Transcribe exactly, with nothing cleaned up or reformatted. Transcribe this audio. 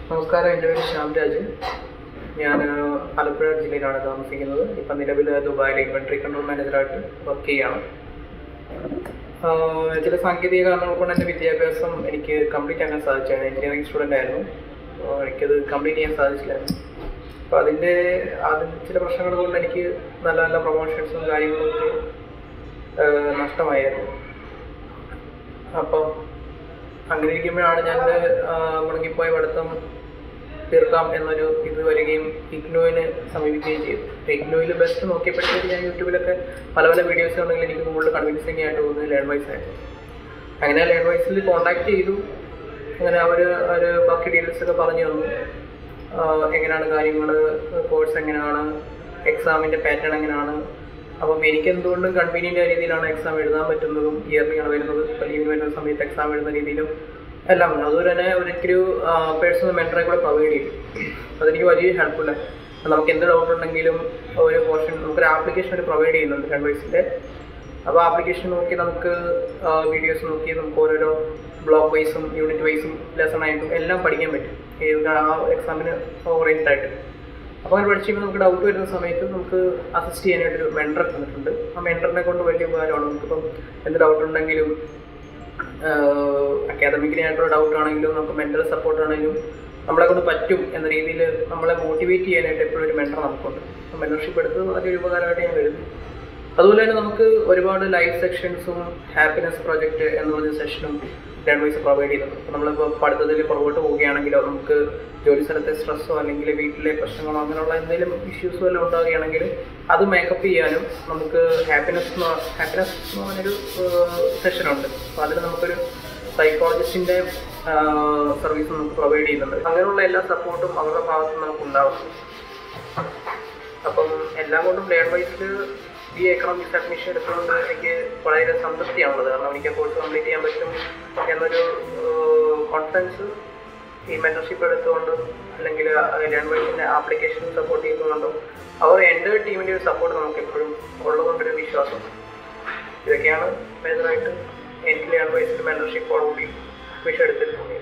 നമസ്കാരം, എൻ്റെ പേര് ശ്യാംരാജ്. ഞാൻ ആലപ്പുഴ ജില്ലയിലാണ് താമസിക്കുന്നത്. ഇപ്പം നിലവിൽ ദുബായിൽ ഇൻവെൻട്രി കൺട്രോൾ മാനേജറായിട്ട് വർക്ക് ചെയ്യുകയാണ്. ചില സാങ്കേതിക കാരണങ്ങൾ കൊണ്ട് എൻ്റെ വിദ്യാഭ്യാസം എനിക്ക് കംപ്ലീറ്റ് ആക്കാൻ സാധിച്ചാണ്. എഞ്ചിനീയറിംഗ് സ്റ്റുഡൻ്റ് ആയിരുന്നു. എനിക്കത് കംപ്ലീറ്റ് ചെയ്യാൻ സാധിച്ചില്ലായിരുന്നു. അപ്പോൾ അതിൻ്റെ അതിന് ചില പ്രശ്നങ്ങൾ കൊണ്ട് എനിക്ക് നല്ല നല്ല പ്രൊമോഷൻസും കാര്യങ്ങളൊക്കെ നഷ്ടമായിരുന്നു. അപ്പം അങ്ങനെ ഇരിക്കുമ്പോഴാണ് ഞാൻ മുടങ്ങിപ്പോയ പഠിത്തം തീർക്കാം എന്നൊരു ഇത് വരികയും ഇഗ്നോയിനെ സമീപിക്കുകയും ചെയ്തു. ഇഗ്നോയിൽ ബെസ്റ്റ് നോക്കിയപ്പോഴത്തേക്ക് ഞാൻ യൂട്യൂബിലൊക്കെ പല പല വീഡിയോസ് ഉണ്ടെങ്കിൽ എനിക്ക് കൂടുതൽ കൺവിൻസിങ് ആയിട്ട് തോന്നുന്നത് ലേൺവൈസ് ആയിരുന്നു. അങ്ങനെ ലേൺവൈസിൽ കോൺടാക്ട് ചെയ്തു. അങ്ങനെ അവർ ഒരു ബാക്കി ഡീറ്റെയിൽസൊക്കെ പറഞ്ഞു തന്നു. എങ്ങനെയാണ് കാര്യങ്ങൾ, കോഴ്സ് എങ്ങനെയാണ്, എക്സാമിൻ്റെ പാറ്റേൺ എങ്ങനെയാണ്. അപ്പം എനിക്ക് എന്തുകൊണ്ടും കൺവീനിയൻ്റ് ആയ രീതിയിലാണ് എക്സാം എഴുതാൻ പറ്റുന്നതും ഇയർലിയാണ് വരുന്നത്. ഇപ്പോൾ ലീവിന് വരുന്ന സമയത്ത് എക്സാം എഴുതുന്ന രീതിയിലും എല്ലാം. അതുപോലെ തന്നെ ഒരിക്കലും പേഴ്സണൽ മെൻറ്ററെ കൂടെ പ്രൊവൈഡ് ചെയ്യും. അതെനിക്ക് വലിയ ഹെൽപ്ഫുള്ളാണ്. നമുക്ക് എന്ത് ഡൗട്ട് ഉണ്ടെങ്കിലും ഒരു പോർഷൻ നമുക്കൊരു ആപ്ലിക്കേഷൻ ഒരു പ്രൊവൈഡ് ചെയ്യുന്നുണ്ട് ലേൺവൈസിൻ്റെ. അപ്പോൾ ആപ്ലിക്കേഷൻ നോക്കി നമുക്ക് വീഡിയോസ് നോക്കി നമുക്ക് ഓരോരോ ബ്ലോക്ക് വൈസും യൂണിറ്റ് വൈസും ലെസൺ ആയിട്ടും എല്ലാം പഠിക്കാൻ പറ്റും ഏത് ആ എക്സാമിന് ഓറിയൻറ്റഡ് ആയിട്ട്. അപ്പോൾ അങ്ങനെ പഠിച്ച് കഴിയുമ്പോൾ നമുക്ക് ഡൗട്ട് വരുന്ന സമയത്ത് നമുക്ക് അസിസ്റ്റ് ചെയ്യാനായിട്ടൊരു മെൻറ്റർ തന്നിട്ടുണ്ട്. ആ മെൻറ്ററിനെ കൊണ്ട് വലിയ ഉപകാരമാണ്. നമുക്കിപ്പം എന്ത് ഡൗട്ട് ഉണ്ടെങ്കിലും അക്കാദമിക്കലി ആയിട്ടുള്ള ഡൗട്ട് ആണെങ്കിലും നമുക്ക് മെൻ്റൽ സപ്പോർട്ട് ആണെങ്കിലും നമ്മളെ കൊണ്ട് പറ്റും എന്ന രീതിയിൽ നമ്മളെ മോട്ടിവേറ്റ് ചെയ്യാനായിട്ട് എപ്പോഴും ഒരു മെൻറ്റർ നമുക്കുണ്ട്. മെൻറ്റർഷിപ്പ് എടുത്ത് വളരെ ഉപകാരമായിട്ട് ഞാൻ കരുതുന്നു. അതുപോലെ തന്നെ നമുക്ക് ഒരുപാട് ലൈവ് സെക്ഷൻസും ഹാപ്പിനെസ് പ്രോജക്റ്റ് എന്ന് പറഞ്ഞ സെഷനും ലേൺവൈസ് പ്രൊവൈഡ് ചെയ്യുന്നുണ്ട്. അപ്പോൾ നമ്മളിപ്പോൾ പഠിത്തത്തിൽ പുറകോട്ട് പോവുകയാണെങ്കിലോ നമുക്ക് ജോലി സ്ഥലത്തെ സ്ട്രെസ്സോ അല്ലെങ്കിൽ വീട്ടിലെ പ്രശ്നങ്ങളോ അങ്ങനെയുള്ള എന്തെങ്കിലും ഇഷ്യൂസോ എല്ലാം ഉണ്ടാവുകയാണെങ്കിൽ അത് മേക്കപ്പ് ചെയ്യാനും നമുക്ക് ഹാപ്പിനെസ് ഹാപ്പിനെസ് എന്ന് പറഞ്ഞൊരു സെഷനുണ്ട്. അപ്പോൾ അതിൽ നമുക്കൊരു സൈക്കോളജിസ്റ്റിൻ്റെ സർവീസ് നമുക്ക് പ്രൊവൈഡ് ചെയ്യുന്നുണ്ട്. അങ്ങനെയുള്ള എല്ലാ സപ്പോർട്ടും അവരുടെ ഭാഗത്ത് നമുക്ക് ഉണ്ടാവും. അപ്പം എല്ലാം കൊണ്ടും ലേൺവൈസിൽ ഈ എക്കണോമിക്സ് അഡ്മിഷൻ എടുക്കുന്നത് എനിക്ക് വളരെ സംതൃപ്തിയാണുള്ളത്. കാരണം എനിക്ക് കോഴ്സ് കംപ്ലീറ്റ് ചെയ്യാൻ പറ്റും എന്നൊരു കോൺഫിഡൻസ് ഈ മെൻറ്റർഷിപ്പ് എടുത്തുകൊണ്ടും അല്ലെങ്കിൽ ലേൺവൈസിൻ്റെ ആപ്ലിക്കേഷൻ സപ്പോർട്ട് ചെയ്യുന്നതുകൊണ്ടും അവർ എൻ്റെ ടീമിൻ്റെ ഒരു സപ്പോർട്ട് നമുക്ക് എപ്പോഴും ഉള്ളതുകൊണ്ടൊരു വിശ്വാസം. ഇതൊക്കെയാണ് മേജറായിട്ട് എനിക്ക് ലേൺവൈസിൻ്റെ മെൻറ്റർഷിപ്പോടുകൂടി അഡ്മിഷൻ എടുത്തിട്ടുണ്ട്.